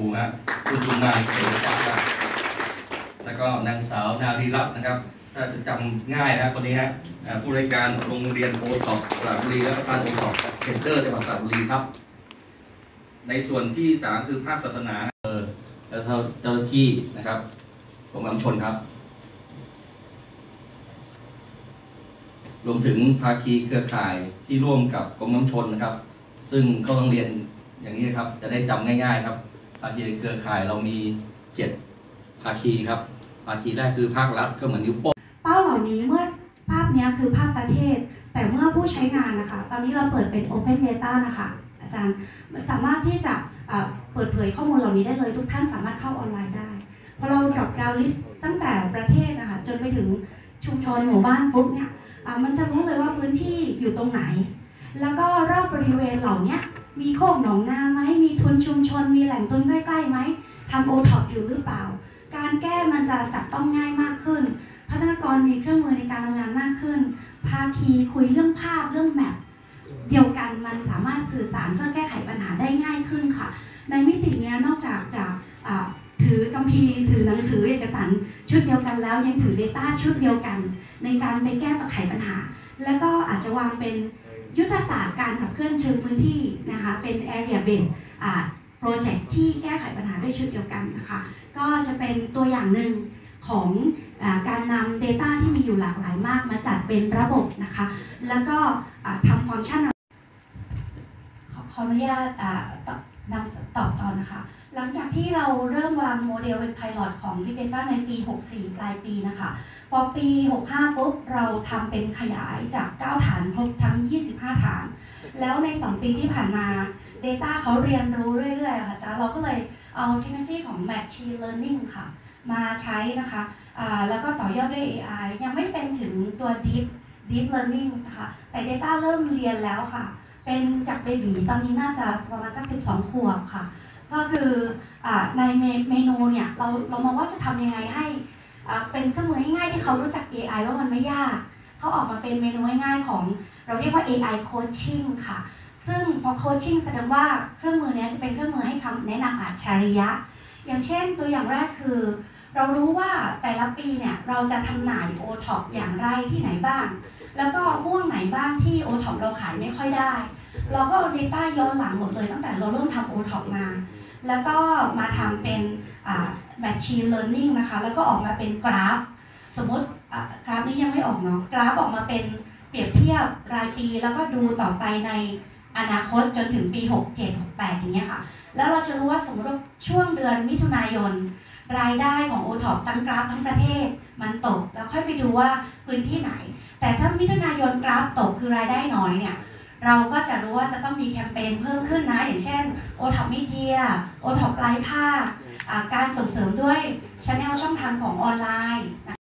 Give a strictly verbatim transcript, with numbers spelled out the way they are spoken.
ฮะคุณสุมาเขตจักรแล้วก็นางสาวนารีรัตน์นะครับถ้าจะจำง่ายนะคนนี้ฮะผู้บริการโรงเรียนโอท็อปสระบุรีและประธานโอท็อปเซ็นเตอร์จังหวัดสระบุรีครับในส่วนที่สามคือภาคศาสนาแล้วเจ้าหน้าที่นะครับกรมการชนครับรวมถึงภาคีเครือข่ายที่ร่วมกับกรมน้ำชนนะครับซึ่งก็ต้องเรียนอย่างนี้ครับจะได้จำง่ายๆครับภาคีเครือข่ายเรามีเจ็ดภาคีครับภาคีแรกคือภาครัฐก็เหมือนนิ้วโป้งเป้าเหล่านี้เมื่อภาพนี้คือภาพประเทศแต่เมื่อผู้ใช้งานนะคะตอนนี้เราเปิดเป็น Open Data นะคะอาจารย์สามารถที่จะเปิดเผยข้อมูลเหล่านี้ได้เลยทุกท่านสามารถเข้าออนไลน์ได้พอเราดรอปดาวน์ลิสต์ตั้งแต่ประเทศนะคะจนไปถึงชุมชนหมู่บ้านปุ๊บเนี่ยมันจะรู้เลยว่าพื้นที่อยู่ตรงไหนแล้วก็รอบบริเวณเหล่านี้มีโคกหนองนาไหมมีทุนชุมชนมีแหล่งทุนใกล้ๆไหมทำโอท็อปอยู่หรือเปล่าการแก้มันจะจับต้องง่ายมากขึ้นพัฒนากรมีเครื่องมือในการทำงานมากขึ้นภาคีคุยเรื่องภาพเรื่องแมปเดียวกันมันสามารถสื่อสารเพื่อแก้ไขปัญหาได้ง่ายขึ้นค่ะในมิตินี้นอกจากจะถือคัมภีร์ถือหนังสือเอกสารชุดเดียวกันแล้วยังถือ Data ชุดเดียวกันในการไปแก้ไขปัญหาแล้วก็อาจจะวางเป็นยุทธศาสตร์การขับเคลื่อนเชิงพื้นที่นะคะเป็น area based project ที่แก้ไขปัญหาด้วยชุดเดียวกันนะคะก็จะเป็นตัวอย่างหนึ่งของการนำ Data ที่มีอยู่หลากหลายมากมาจัดเป็นระบบนะคะแล้วก็ทำฟังก์ชันขออนุญาตนำตอบต่อนะคะหลังจากที่เราเริ่มวางโมเดลเป็น Pilot ของ Big Data ในปีหกสี่ปลายปีนะคะพอปีหกห้าปุ๊บเราทำเป็นขยายจากเก้าฐานครบทั้งยี่สิบห้าฐานแล้วในสองปีที่ผ่านมา Data เขาเรียนรู้เรื่อยๆค่ะจ้าเราก็เลยเอาเทคโนโลยีของ Machine Learning ค่ะมาใช้นะคะแล้วก็ต่อยอดด้วย เอ ไอ ยังไม่เป็นถึงตัว Deep Deep Learning นะคะแต่ Data เริ่มเรียนแล้วค่ะเป็นจากเบบีตอนนี้น่าจะประมาณสักสิบสองขวบค่ะก็คือในเมนูเนี่ยเราเรามองว่าจะทำยังไงให้เป็นเครื่องมือง่ายๆที่เขารู้จัก เอ ไอ ว่ามันไม่ยากเขาออกมาเป็นเมนูง่ายๆของเราเรียกว่า เอ ไอ Coaching ค่ะซึ่งพอ Coaching แสดงว่าเครื่องมือนี้จะเป็นเครื่องมือให้คำแนะนำอัจฉริยะอย่างเช่นตัวอย่างแรกคือเรารู้ว่าแต่ละปีเนี่ยเราจะทำนาย โอ ท็อป อย่างไรที่ไหนบ้างแล้วก็ห่วงไหนบ้างที่ โอ ท็อป เราขายไม่ค่อยได้เราก็เอา Data ย้อนหลังหมดเลยตั้งแต่เราเริ่มทำ โอ ท็อป มาแล้วก็มาทำเป็น Machine Learning นะคะแล้วก็ออกมาเป็นกราฟสมมติกราฟนี้ยังไม่ออกเนาะกราฟออกมาเป็นเปรียบเทียบรายปีแล้วก็ดูต่อไปในอนาคตจนถึงปีหกเจ็ด หกแปดอย่างเงี้ยค่ะแล้วเราจะรู้ว่าสมมติว่าช่วงเดือนมิถุนายนรายได้ของ โอ ท็อป ทั้งกราฟทั้งประเทศมันตกแล้วค่อยไปดูว่าพื้นที่ไหนแต่ถ้ามิถุนายนกราฟตกคือรายได้น้อยเนี่ยเราก็จะรู้ว่าจะต้องมีแคมเปญเพิ่มขึ้นนะอย่างเช่น โอ ท็อป Media โอ ท็อป ปลายภาคการส่งเสริมด้วย Channel ช่องทางของออนไลน์